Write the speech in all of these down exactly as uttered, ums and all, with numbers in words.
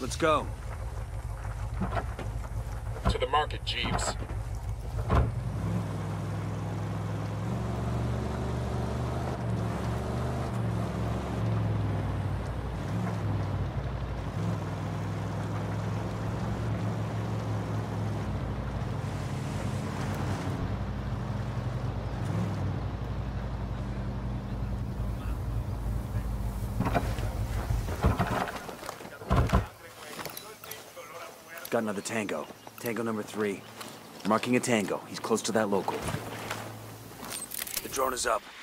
Let's go. To the market, Jeeves. Got another tango. Tango number three. Marking a tango. He's close to that local. The drone is up.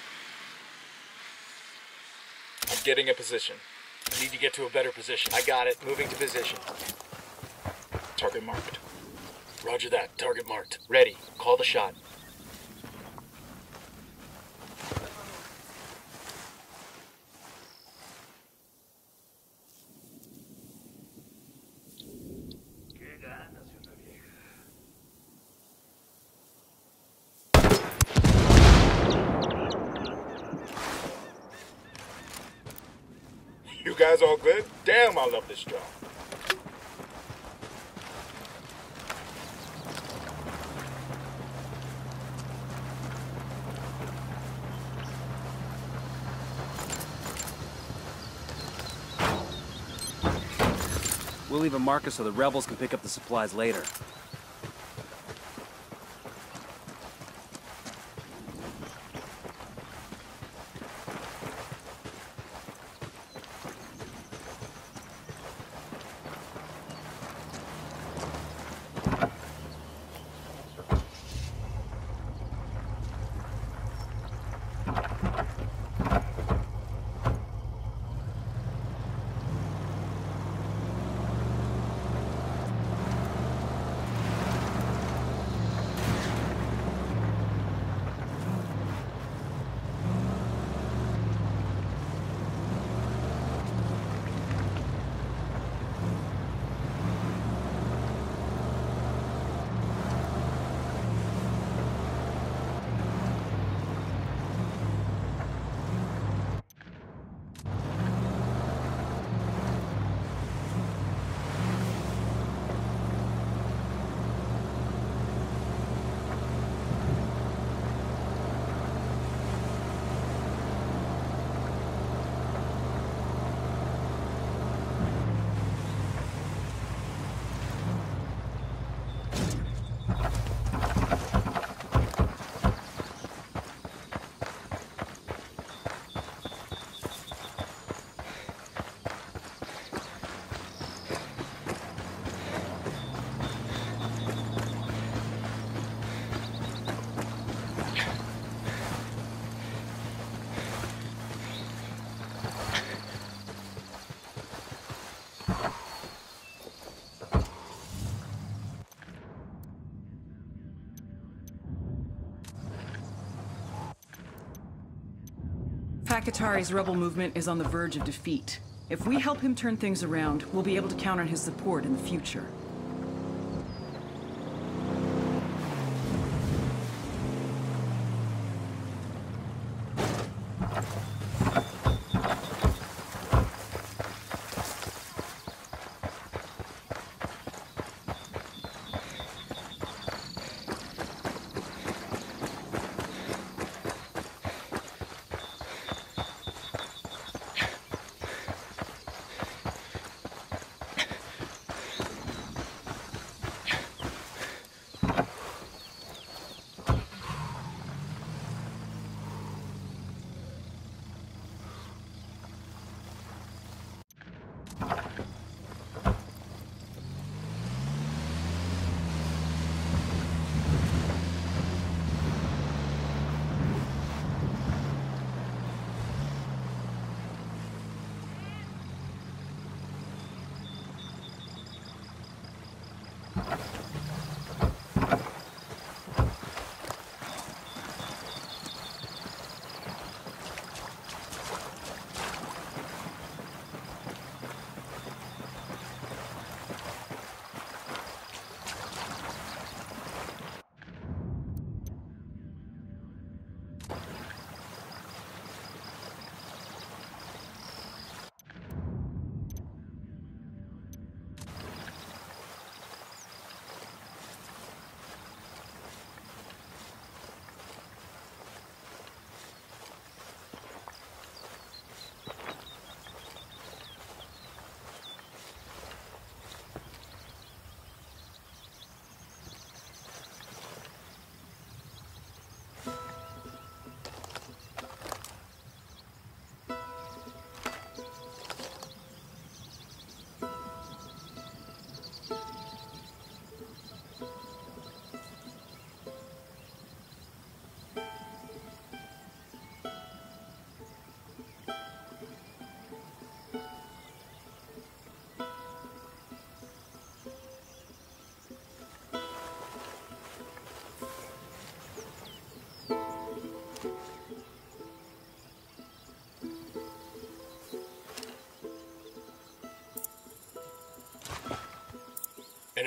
I'm getting a position. I need to get to a better position. I got it. Moving to position. Target marked. Roger that. Target marked. Ready. Call the shot. You guys all good? Damn, I love this job. We'll leave a marker so the rebels can pick up the supplies later. Pakatari's rebel movement is on the verge of defeat. If we help him turn things around, we'll be able to count on his support in the future.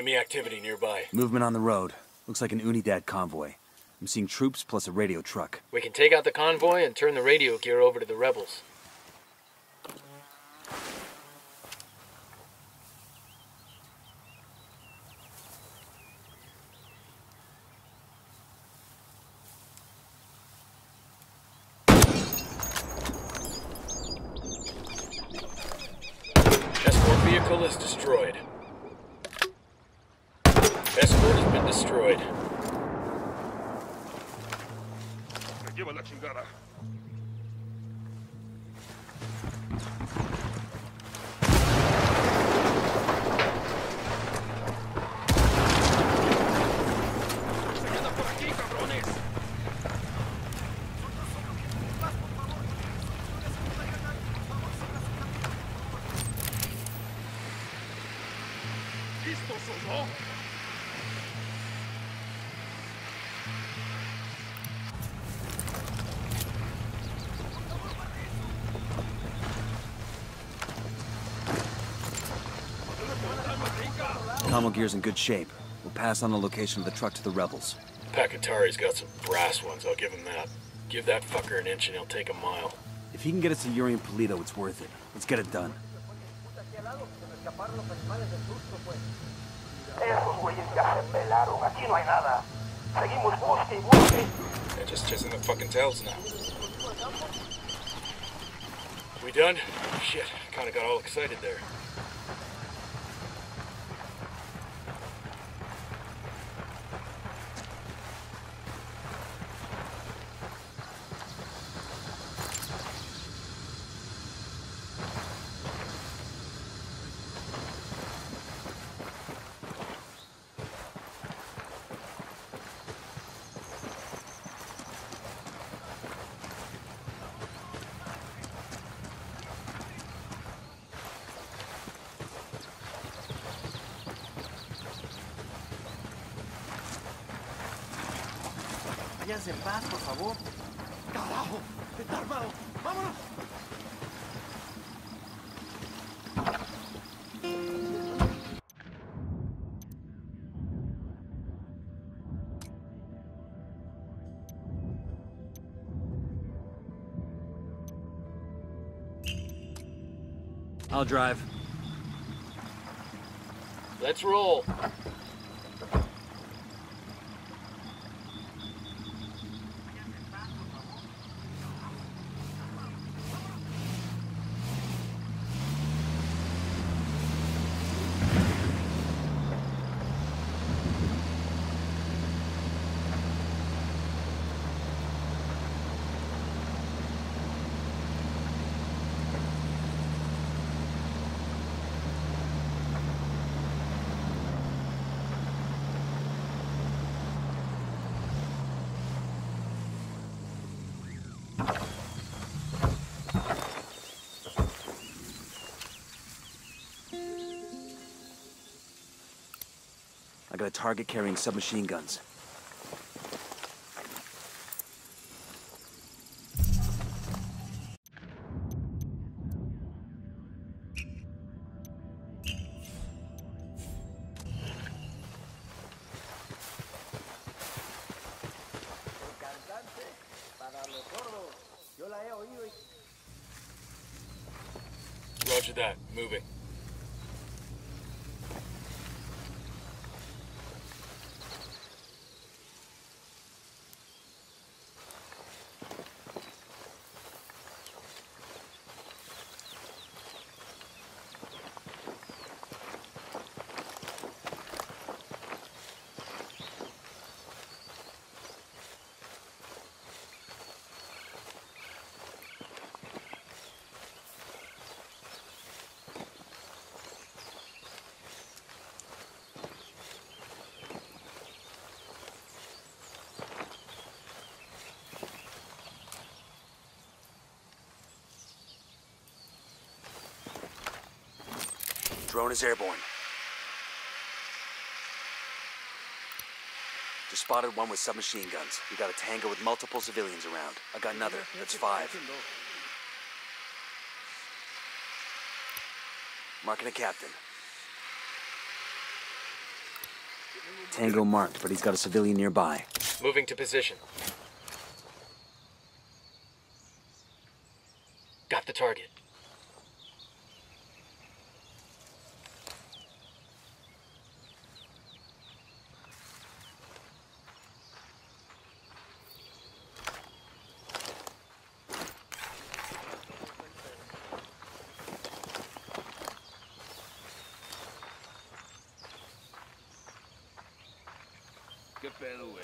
Enemy activity nearby. Movement on the road. Looks like an Unidad convoy. I'm seeing troops plus a radio truck. We can take out the convoy and turn the radio gear over to the rebels. Escort vehicle is destroyed. Escort has been destroyed. Me lleva la chingada. Se queda por aquí, cabrones. ¿Listos o no? Commo gear's in good shape. We'll pass on the location of the truck to the rebels. Pakatari's got some brass ones, I'll give him that. Give that fucker an inch and he'll take a mile. If he can get us to Yuri Polito, it's worth it. Let's get it done. Esos güeyes ya se pelaron. Aquí no hay nada. Seguimos busque y busque. They're just chasing the fucking tails now. We done? Shit, kinda got all excited there. Váyanse en paz, por favor. ¡Carajo! ¡Está armado! ¡Vámonos! I'll drive. Let's roll. I got a target carrying submachine guns. Roger that. Moving. Drone is airborne. Just spotted one with submachine guns. We got a tango with multiple civilians around. I got another. That's five. Marking a captain. Tango marked, but he's got a civilian nearby. Moving to position. Got the target. ¿Qué pedo, güey?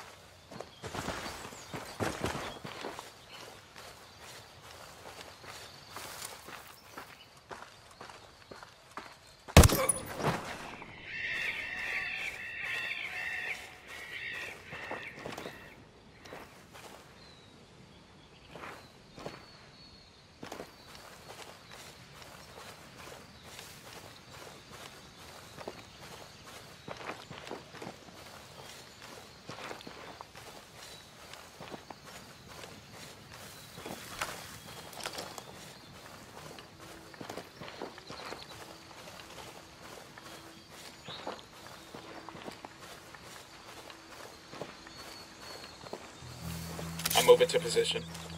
I'm moving to position.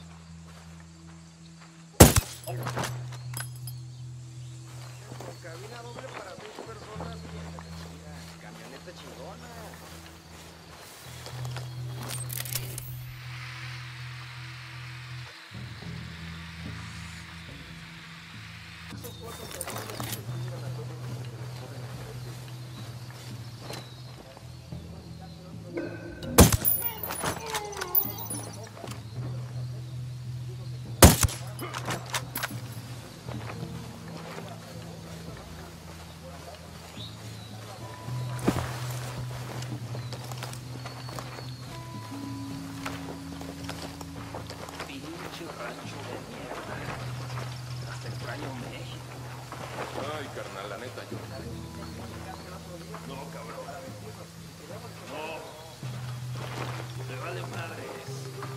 Ay, carnal, la neta, yo. No, cabrón. No. Me vale madres.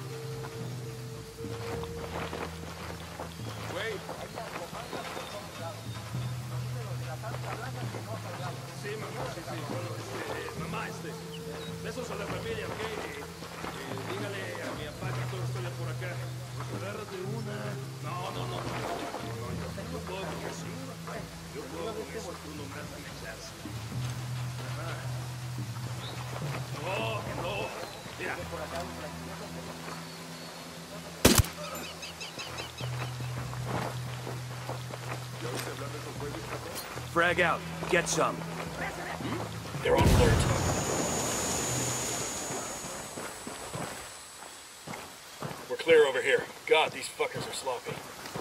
Güey. Sí, mamá, sí, sí. Bueno, este, mamá, este. Besos a la familia, ¿ok? Eh, eh, dígale a mi papá que todo estoy por acá. Pues agárrate una. No, no, no, no, no, no, no, yo, yo puedo con eso. Yo puedo con eso, tú no me vas a echarse. Ajá. No, que no. Mira. ¿Ya oíste hablar de esos güeyes, cabrón? Frag out. Get some. They're on alert. We're clear over here. God, these fuckers are sloppy.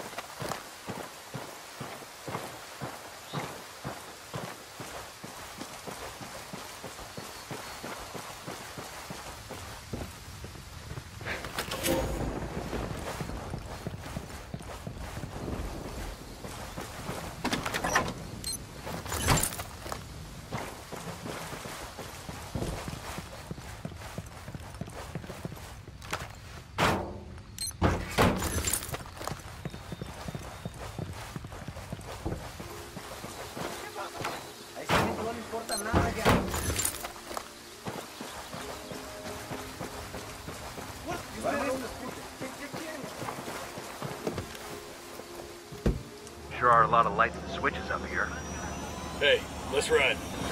Sure are a lot of lights and switches up here. Hey, let's ride.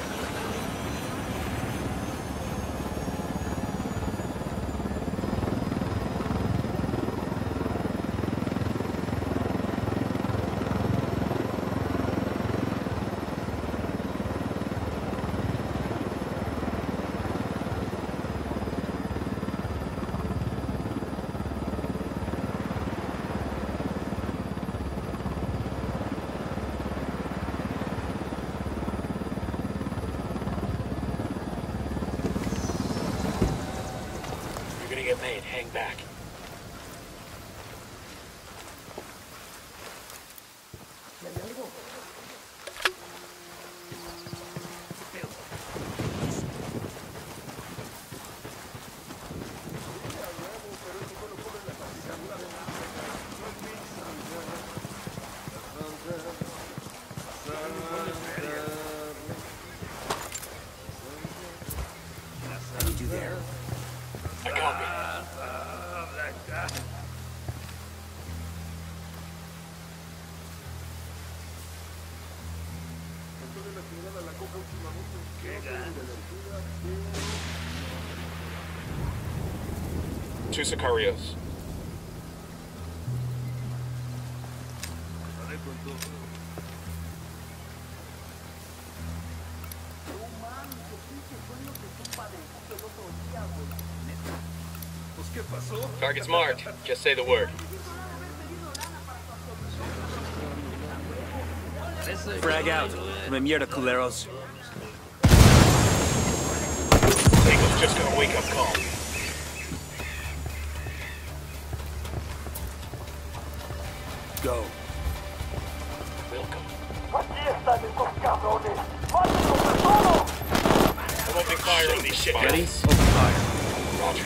Get made. Hang back. Two Sicarios. Target's marked. Just say the word. Frag out. Come mierda, culeros. Tango's just got a wake-up call. Go. Welcome. Aquí están estos cabrones. ¡Mátenlos a todos! I'm opening fire on these shit. Ready? guys. Open fire. Roger.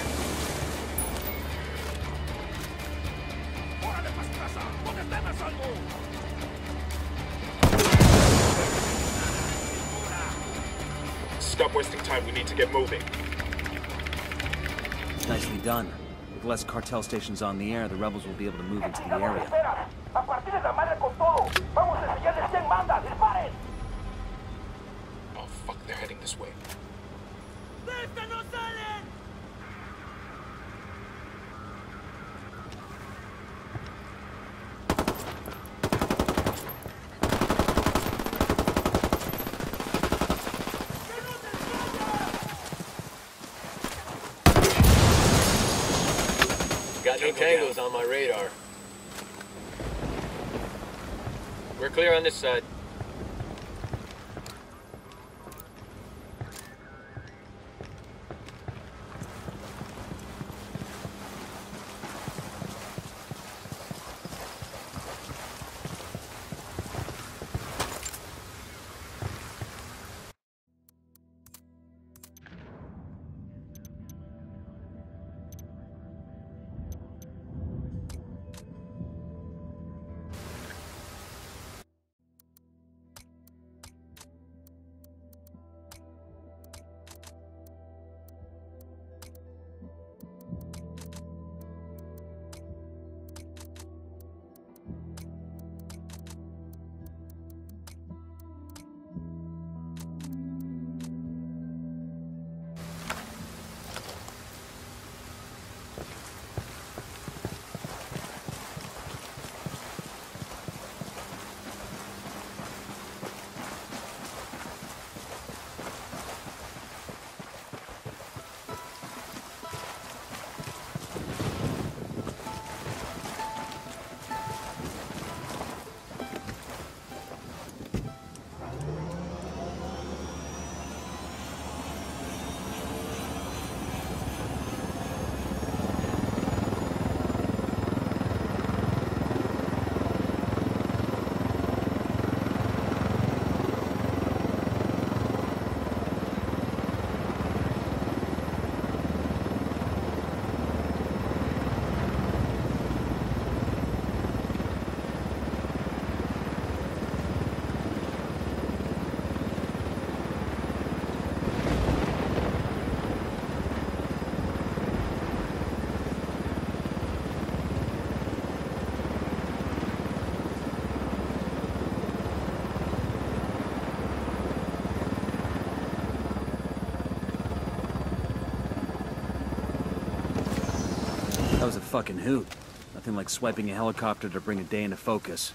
¡Órale, pastraza! ¿Dónde están a salvo? Stop wasting time. We need to get moving. Nicely done. With less cartel stations on the air, the rebels will be able to move into the area. Esperas. A partir de la madre con todo. Vamos a enseñarles quién manda. ¡Disparen! Oh, fuck. They're heading this way. Got no tangos on my radar. We're clear on this side. That was a fucking hoot. Nothing like swiping a helicopter to bring a day into focus.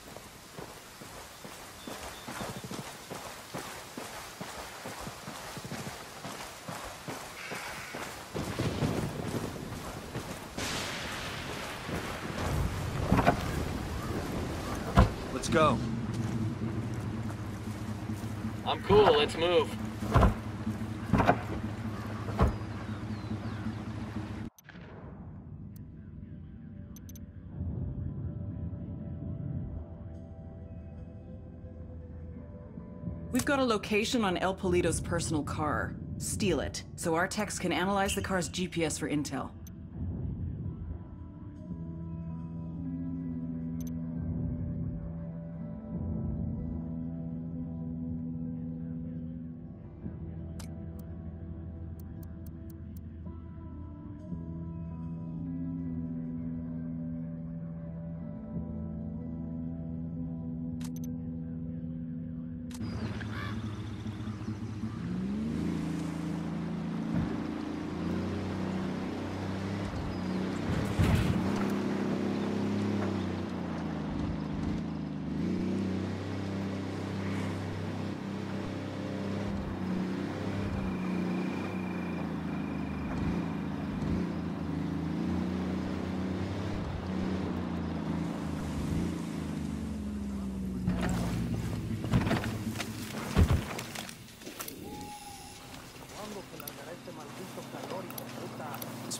Let's go. I'm cool. Let's move. We've got a location on El Polito's personal car. Steal it, so our techs can analyze the car's G P S for intel.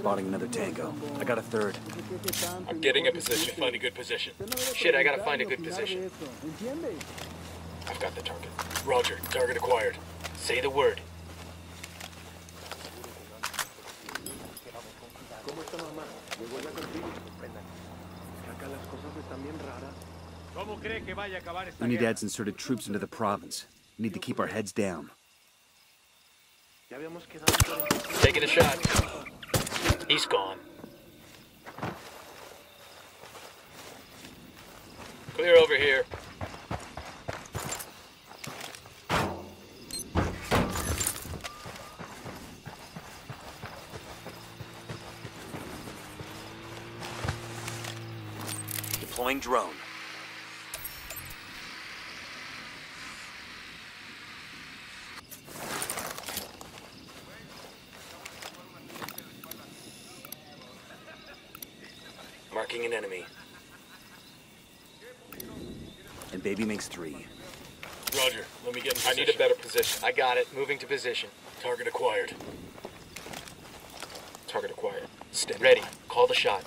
spotting another tango. I got a third. I'm getting a position. Find a good position. Shit, I gotta find a good position. I've got the target. Roger, target acquired. Say the word. We need to add inserted troops into the province. We need to keep our heads down. Taking a shot. He's gone. Clear over here. Deploying drone. Marking an enemy. And baby makes three. Roger, let me get in position. I need a better position. I got it. Moving to position. Target acquired. Target acquired. Stay ready. Call the shot.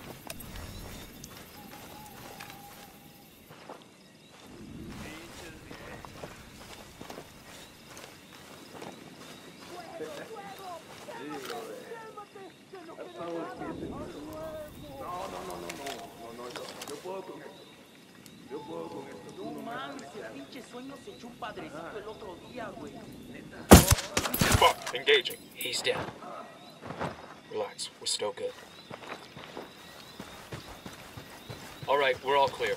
Fuck, engaging. He's down. Relax, we're still good. All right, we're all clear.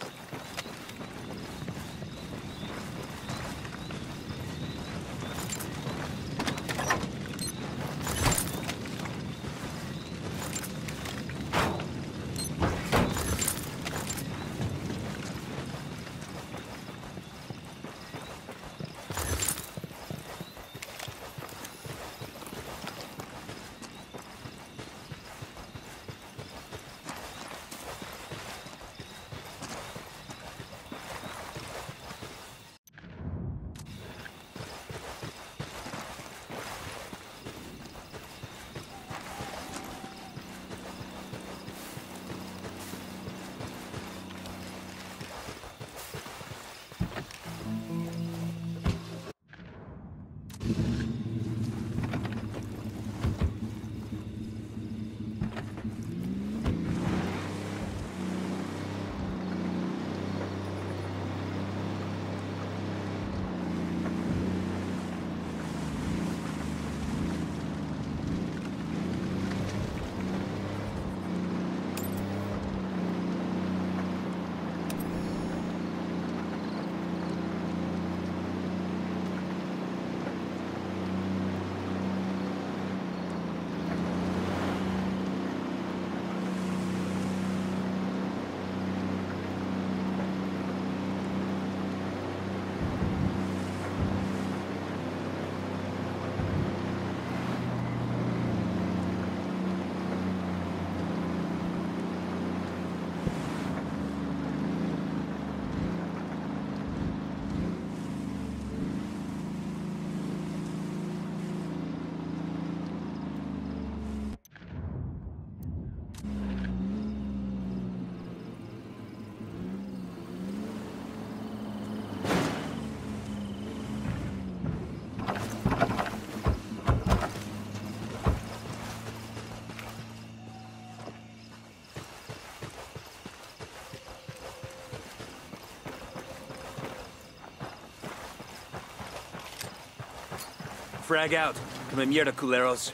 Frag out. Come mierda, culeros.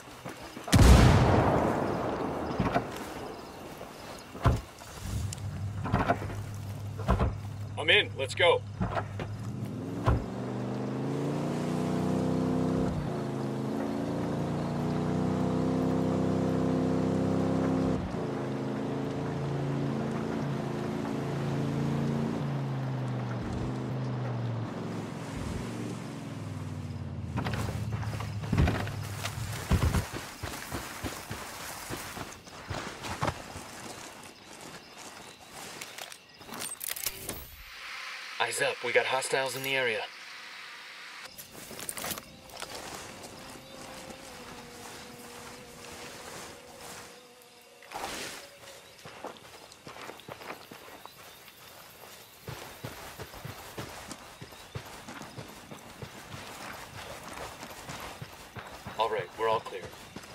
I'm in. Let's go. Eyes up, we got hostiles in the area. All right, we're all clear.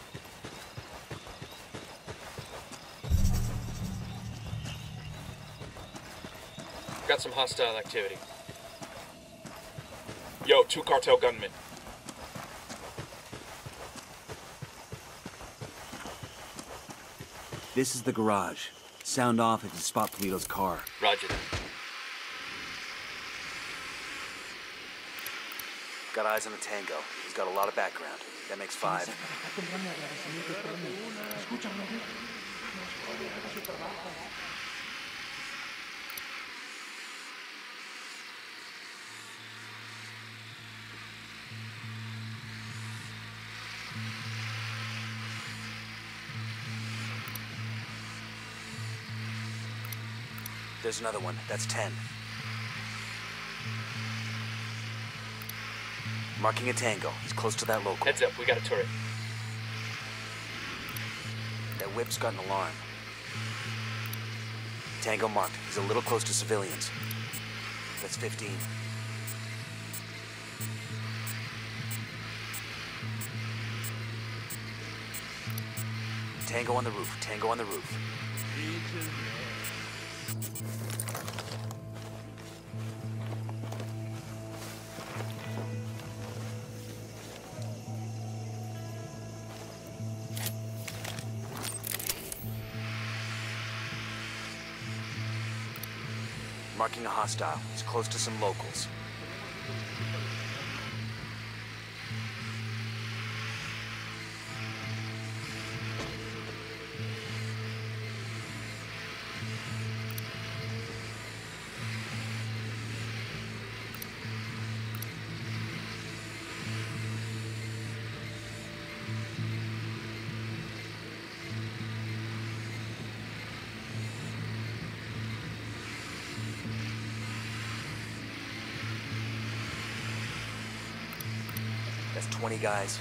Got some hostile activity. Yo, two cartel gunmen. This is the garage. Sound off if you spot Polito's car. Roger that. Got eyes on the Tango. He's got a lot of background. That makes five. There's another one. That's ten. Marking a Tango. He's close to that local. Heads up, we got a turret. That whip's got an alarm. Tango marked. He's a little close to civilians. That's fifteen. Tango on the roof. Tango on the roof. Marking a hostile. He's close to some locals. That's twenty guys.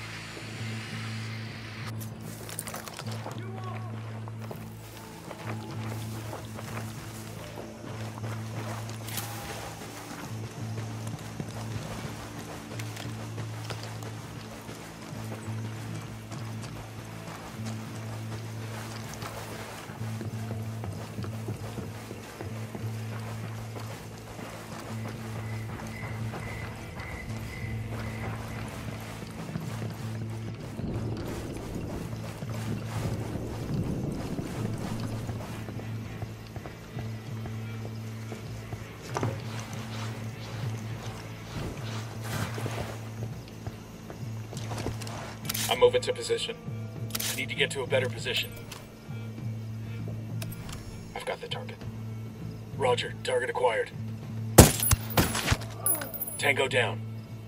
I'm moving to position. I need to get to a better position. I've got the target. Roger, target acquired. Tango down.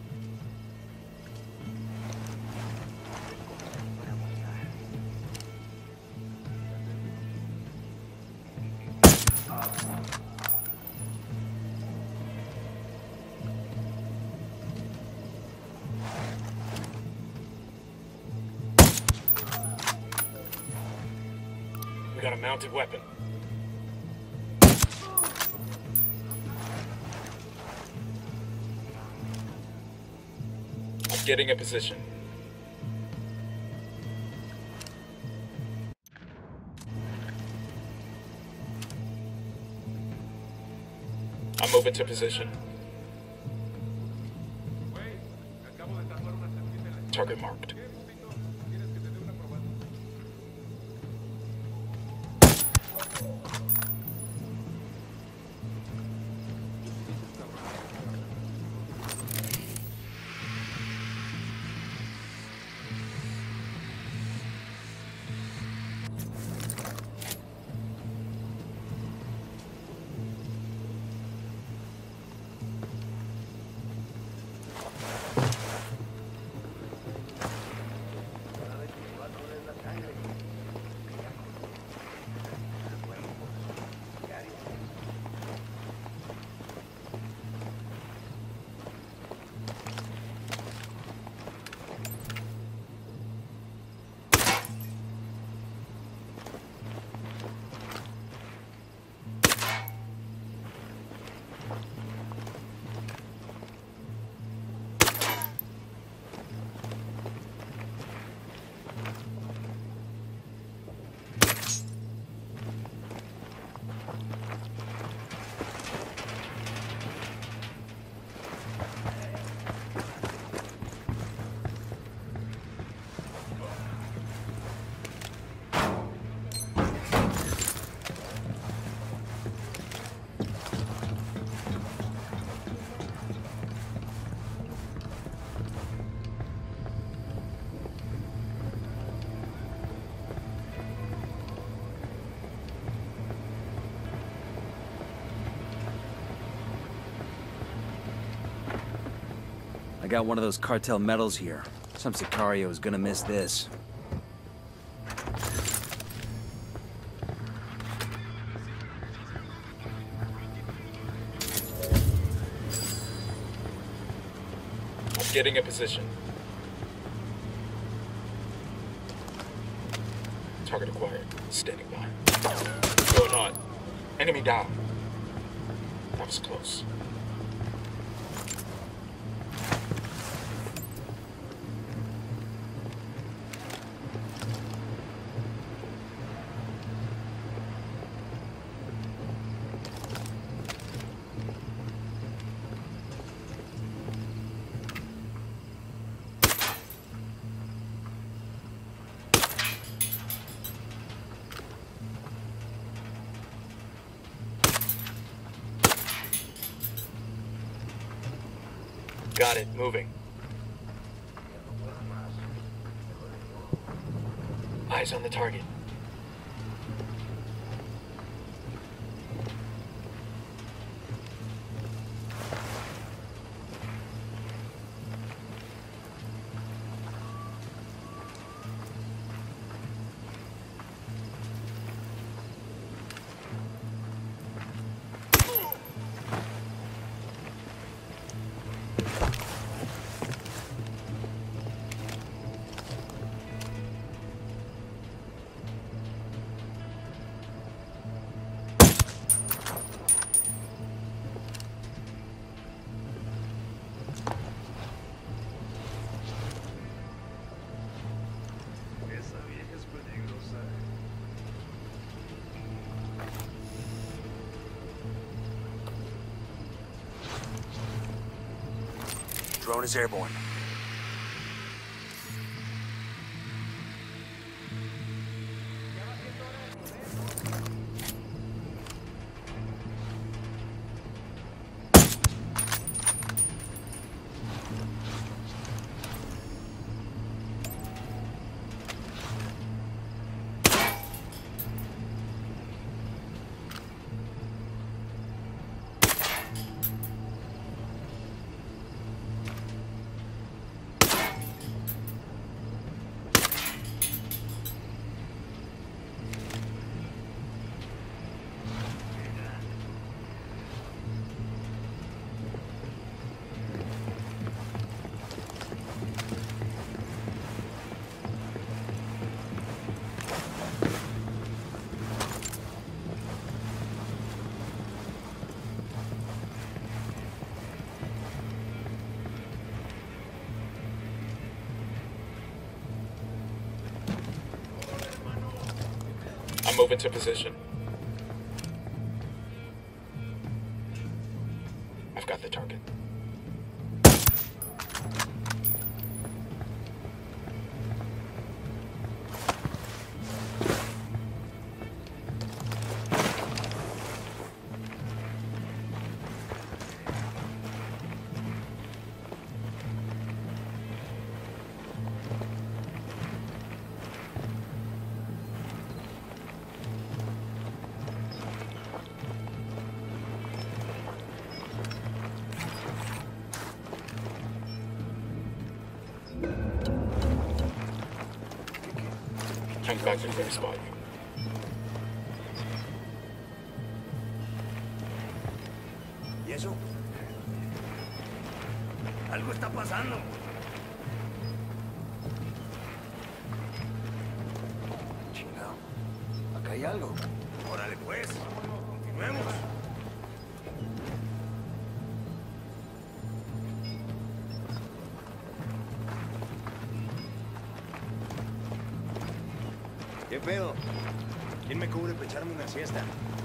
We got a mounted weapon. I'm getting a position. I'm moving to position. Target marked. I got one of those cartel medals here. Some Sicario is gonna miss this. I'm getting a position. Target acquired. Standing by. Going on. Enemy down. That was close. Got it. Moving. Eyes on the target. Drone is airborne. I'm moving to position. I've got the target. I'm back to the very spot. ¿Y eso? Algo está pasando. Chingado. Acá hay algo. Órale pues. Continuemos. ¿Qué pedo? ¿Quién me cubre para echarme una siesta?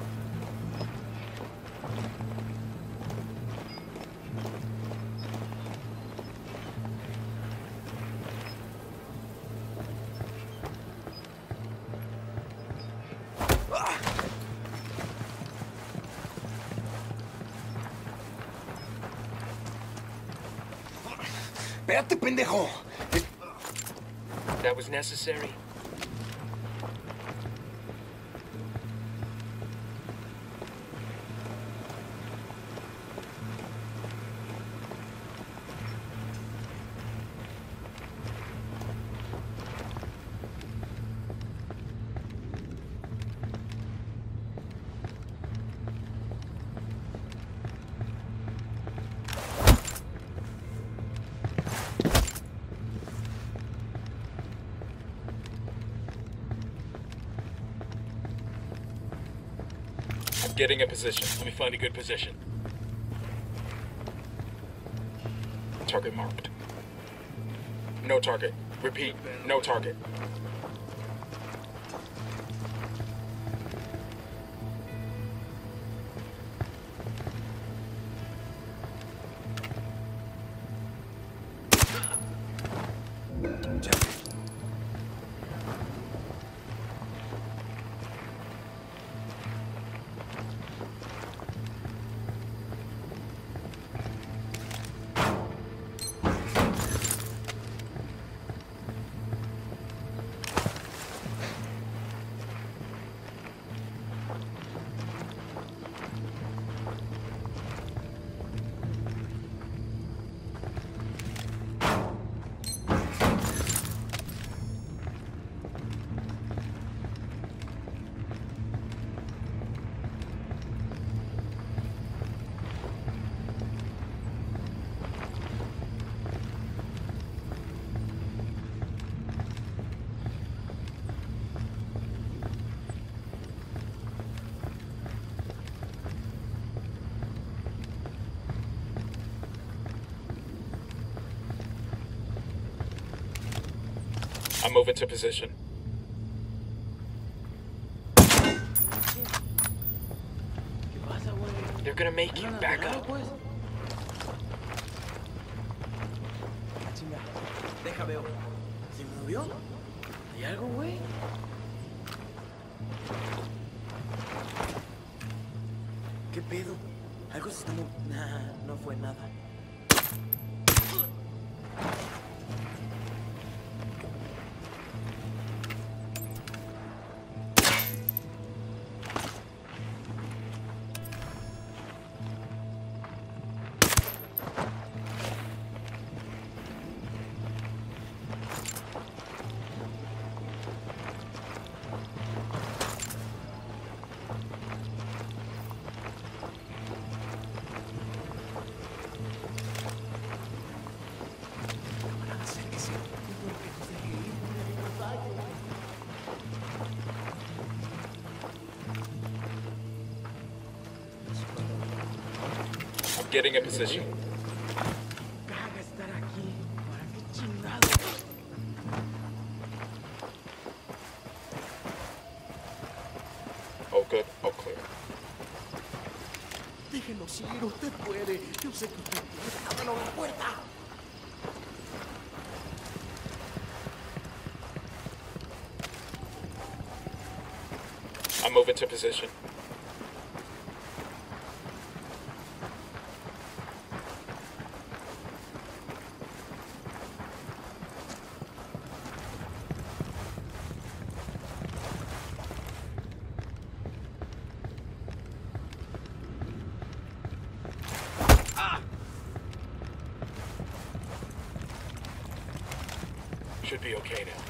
¡Espérate, pendejo! That was necessary. Getting a position. Let me find a good position. Target marked. No target. Repeat, no target. I'm moving to position. They're gonna make you back up. Chinga, deja veo. ¿Se movió? ¿Hay algo, güey? ¿Qué pedo? Algo se está moviendo. Nah, no fue nada. Getting a position. Caga estar aquí. ¿Para qué chingados? Oh, good. Oh, clear. Déjenos ir, usted puede. Yo sé que usted puede. ¡Ábrenos la puerta! I'm moving to position. Should be okay now.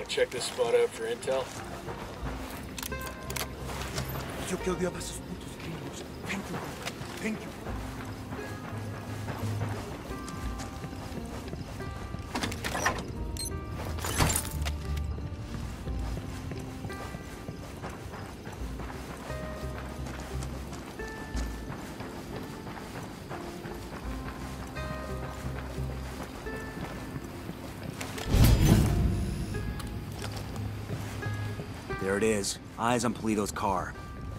check this spot out for intel? Yo que odiaba esos putos gringos. Thank you, thank you. There it is. Eyes on Polito's car.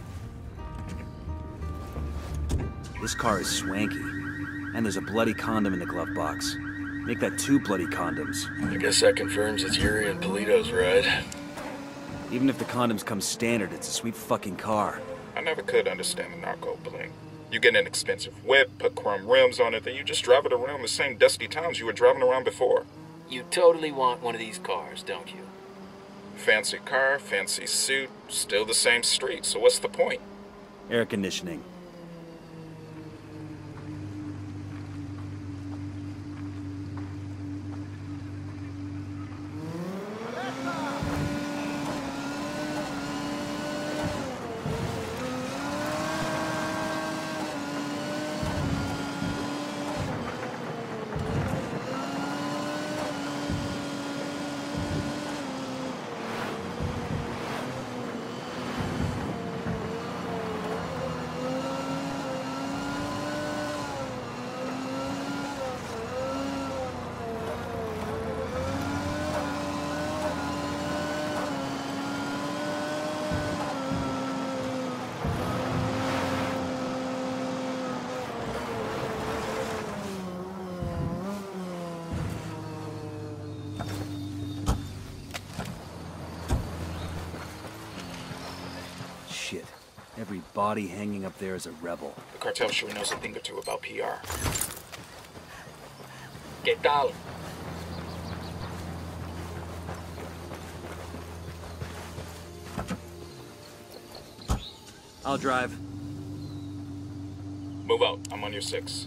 This car is swanky. And there's a bloody condom in the glove box. Make that two bloody condoms. I guess that confirms it's Yuri and Polito's ride. Even if the condoms come standard, it's a sweet fucking car. I never could understand the narco bling. You get an expensive whip, put chrome rims on it, then you just drive it around the same dusty towns you were driving around before. You totally want one of these cars, don't you? Fancy car, fancy suit, still the same street, so what's the point? Air conditioning. Shit. Every body hanging up there is a rebel. The cartel sure knows a thing or two about P R. ¿Qué tal? I'll drive. Move out, I'm on your six.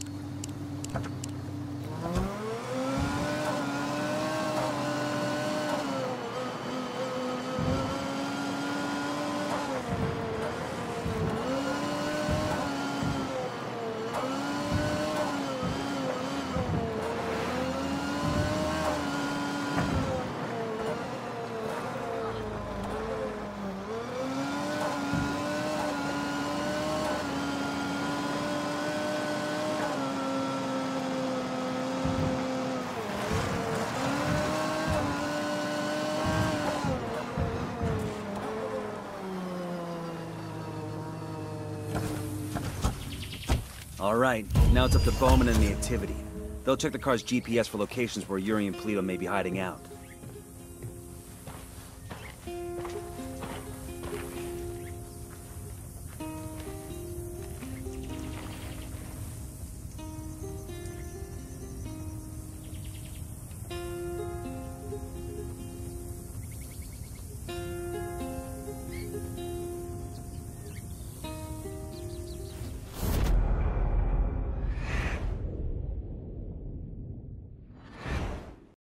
All right, now it's up to Bowman and the activity. They'll check the car's G P S for locations where Yuri and Polito may be hiding out.